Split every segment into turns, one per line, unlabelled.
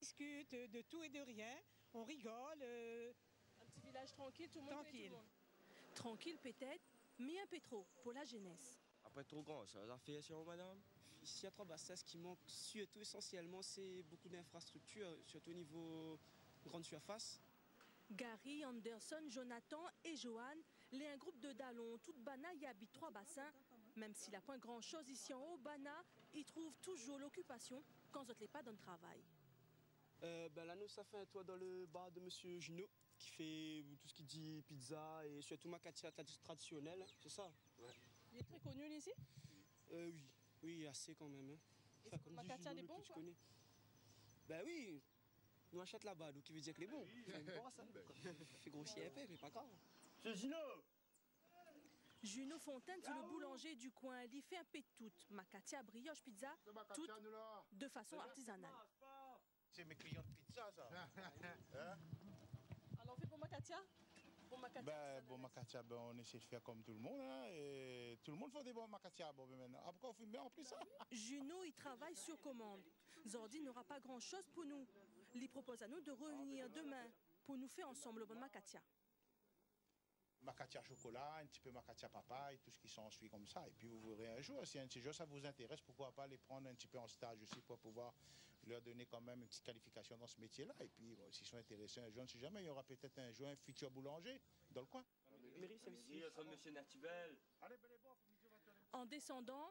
discute de tout et de rien, on rigole.
Un petit village tranquille, tout le monde connaît tout le monde.
Tranquille peut-être, mais un peu trop pour la jeunesse.
Après trop grand, ça va faire sur madame. Ici à Trois-Bassins, ce qui manque surtout essentiellement, c'est beaucoup d'infrastructures, surtout au niveau grande surface.
Gary, Anderson, Jonathan et Johan, les un groupe de Dallon, toute Bana y habite Trois-Bassins. Même s'il n'a point grand-chose ici en haut, Bana, ils trouvent toujours l'occupation quand ils n'est pas dans le travail.
Là, nous, ça fait un toit dans le bar de monsieur Junot, qui fait tout ce qui dit pizza et surtout macatia traditionnelle, c'est ça? Ouais.
Il est très connu ici?
Oui, assez quand même. Hein.
Et enfin, macatia, il est bon, quoi?
Ben oui, nous achète là-bas, donc il veut dire que les bons. C'est bon, ça. Fait grossier un peu, mais pas grave.
C'est Junot!
Junot Fontaine, c'est le boulanger du coin. Il fait un peu de tout. Macatia, brioche, pizza, tout de façon artisanale.
C'est mes clients de pizza, ça.
Hein? Alors on fait pour macatia?
Bon macatia, on essaie de faire comme tout le monde. Hein, et tout le monde fait des bons macatia. Bon, maintenant. Après, on fait bien en plus ça.
Junot, il travaille sur commande. Zordi n'aura pas grand-chose pour nous. Il propose à nous de revenir demain pour nous faire ensemble le bon macatia.
Macatia chocolat, un petit peu macatia papaye, tout ce qui s'ensuit comme ça. Et puis vous verrez un jour, si un petit jour ça vous intéresse, pourquoi pas les prendre un petit peu en stage aussi pour pouvoir leur donner quand même une petite qualification dans ce métier-là. Et puis s'ils sont intéressés un jour, ne sait jamais, il y aura peut-être un jour un futur boulanger dans le coin.
Monsieur Nertivel.
En descendant,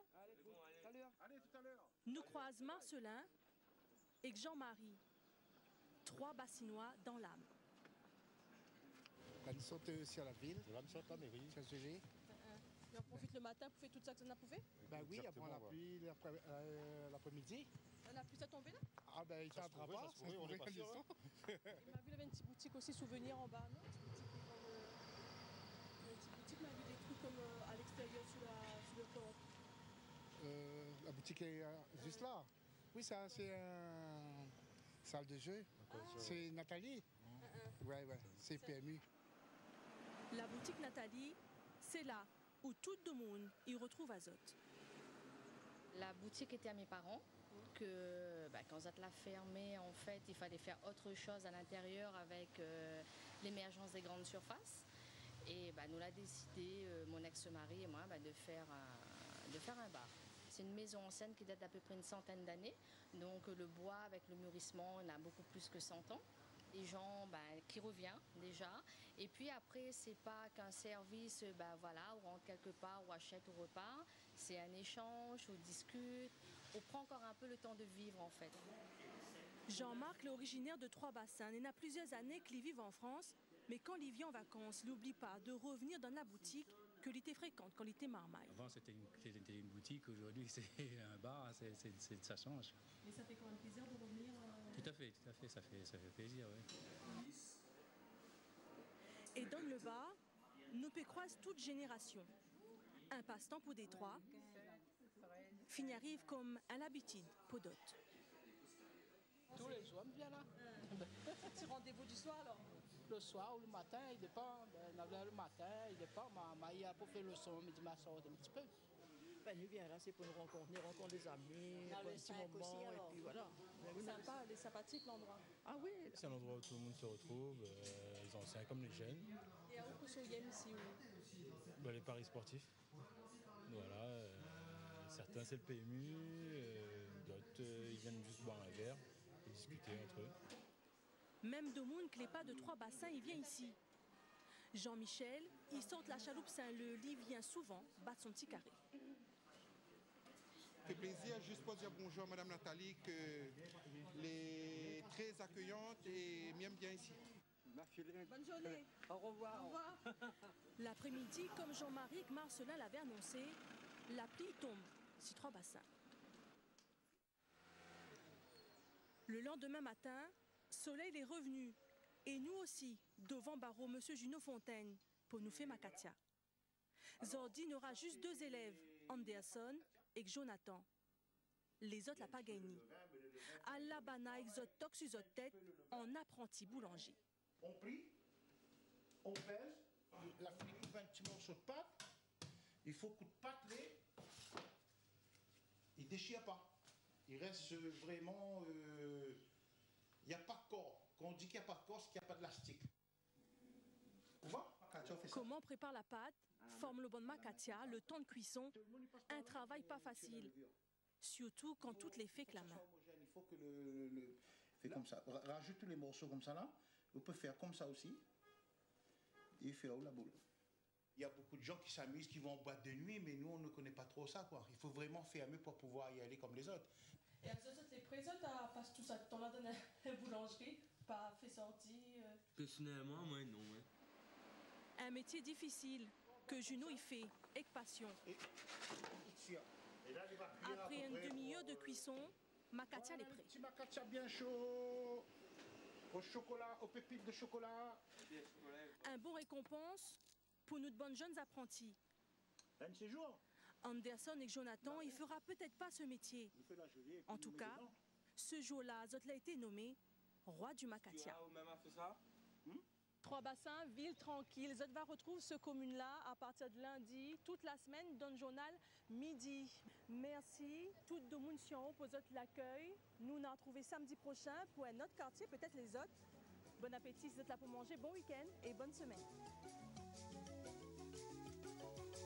nous croisons Marcelin et Jean-Marie, 3 Bassinois dans l'âme.
Nous sommes aussi à la ville. Nous sommes à la mairie.
Et on profite le matin pour faire tout ça que ça a pouvé?
Ben oui, avant la pluie, l'après-midi.
La pluie s'est tombée là?
Ah ben il t'attrape pas,
on est pas sûr.
Il m'a vu, il y avait une petite boutique aussi souvenir en bas, non? Une petite boutique, mais il y avait des trucs comme à l'extérieur sur le port.
La boutique est juste là. Oui, ça c'est une salle de jeu. C'est Nathalie. Ouais, c'est PMU.
La boutique Nathalie, c'est là où tout le monde y retrouve Azote.
La boutique était à mes parents, que quand ça l'a fermée, en fait, il fallait faire autre chose à l'intérieur avec l'émergence des grandes surfaces. Et nous l'a décidé, mon ex-mari et moi, de faire un bar. C'est une maison ancienne qui date d'à peu près une centaine d'années. Donc le bois avec le mûrissement, on a beaucoup plus que 100 ans. Les gens qui reviennent déjà. Et puis après, c'est pas qu'un service, on rentre quelque part, on achète, on repart. C'est un échange, on discute, on prend encore un peu le temps de vivre en fait.
Jean-Marc est originaire de Trois-Bassins. Il y a plusieurs années qu'il vit en France. Mais quand il vient en vacances, il n'oublie pas de revenir dans la boutique que il était fréquente quand il était marmaille.
Avant c'était une boutique, aujourd'hui c'est un bar, ça change.
Mais ça fait quand même plaisir de revenir
Tout à fait, ça fait plaisir, oui.
Et dans le bar, nous peut croiser toute génération. Un passe-temps pour des trois, fini arrive comme un habitude pour d'autres.
Tous les jours, on vient là.
Petit rendez-vous du soir alors?
Le soir ou le matin, il dépend. Le matin, il dépend. Il y a pour faire le son, midi, ma soeur, un petit peu.
Nous vient là, c'est pour nous rencontrer des amis, pour un petit moment, aussi, et puis voilà.
C'est sympa, il est sympathique l'endroit.
Ah oui.
C'est un endroit où tout le monde se retrouve, les anciens comme les jeunes.
Et à où que soyez ici
Les paris sportifs. Voilà. Certains c'est le PMU, d'autres ils viennent juste boire un verre et discuter entre eux.
Même de monde qui n'est pas de Trois-Bassins, il vient ici. Jean-Michel, il sort de la chaloupe Saint-Leu, il vient souvent battre son petit carré.
Ça fait plaisir juste pour dire bonjour à Madame Nathalie, qu'elle est très accueillante et m'aime bien ici.
Bonne journée.
Au revoir.
Au revoir.
L'après-midi, comme Jean-Marie et Marcelin l'avaient annoncé, la pluie tombe sur Trois-Bassins. Le lendemain matin, Soleil est revenu. Et nous aussi, devant barreau Monsieur Junot Fontaine, pour nous faire macatia. Zordi n'aura juste 2 élèves, Anderson et Jonathan. Les autres l'ont pas gagné. À la bana, exote tox sur tête, en apprenti boulanger.
On plie, on pèse, la fille coupe un petit morceau de pâte, il faut coup de pâte, il ne déchire pas. Il reste vraiment, il y plastique.
Comment on prépare la pâte, forme le bon makatia, le temps de cuisson, un travail pas facile. Surtout quand toutes les fait que la main.
Il faut que le fait comme ça. Rajoute tous les morceaux comme ça là. On peut faire comme ça aussi. Et faire la boule. Il y a beaucoup de gens qui s'amusent, qui vont en boîte de nuit, mais nous on ne connaît pas trop ça quoi. Il faut vraiment fermer pour pouvoir y aller comme les autres.
Et à ce moment, les présents, tu passes tout ça de temps là dans la boulangerie, pas fait sortir.
Personnellement, moi non. Hein.
Un métier difficile que Juno y fait avec passion. Après une demi-heure de cuisson, makatia est prêt.
Petit makatia bien chaud, au chocolat, aux pépites de chocolat.
Un bon récompense pour nos bonnes jeunes apprentis.
Un séjour.
Anderson et Jonathan, il fera peut-être pas ce métier. En tout cas, ce jour-là, Zotla a été nommé roi du makatia. 3 bassins, ville tranquille. Zot va retrouver ce commune-là à partir de lundi, toute la semaine, dans le journal midi. Merci. Tout le monde pour l'accueil. Nous, on a retrouvé samedi prochain pour un autre quartier, peut-être les autres. Bon appétit si vous êtes là pour manger. Bon week-end et bonne semaine.